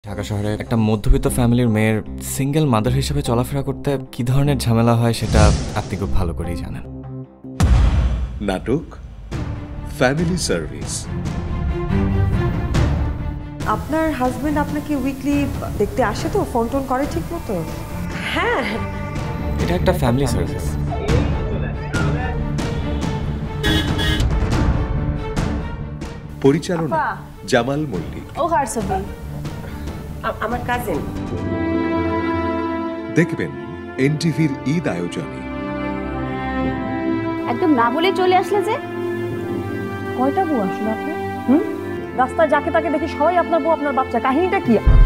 ঢাকা শহরে একটা মধ্যবিত্ত ফ্যামিলির মেয়ের সিঙ্গেল মাদার হিসেবে চলাফেরা করতে কি ধরনের ঝামেলা হয় সেটা আপনি খুব ভালো করেই জানেন। নাটক ফ্যামিলি সার্ভিস। আপনার হাজবেন্ড আপনাকে উইকলি দেখতে আসে তো, ফোন টোন করে ঠিক মতো? হ্যাঁ, এটা একটা ফ্যামিলি সার্ভিস। পরিচালনা আপা। জামাল মল্লিক। ও হারসবি আমার কাজিন। দেখবেন এনটিভির ঈদ আয়োজনে। একদম না বলে চলে আসলে যে। কয়টা বউ আসলে আপনি? রাস্তায় যাকে তাকে দেখি সবাই আপনার বউ, আপনার বাচ্চা, কাহিনীটা কি?